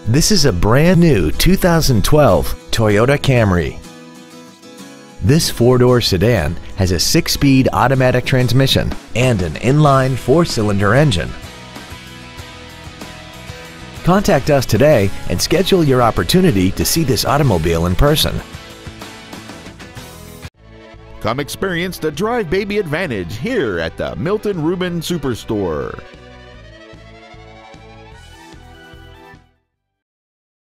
This is a brand new 2012 Toyota Camry. This four-door sedan has a 6-speed automatic transmission and an inline 4-cylinder engine. Contact us today and schedule your opportunity to see this automobile in person. Come experience the Drive Baby advantage here at the Milton Ruben Superstore.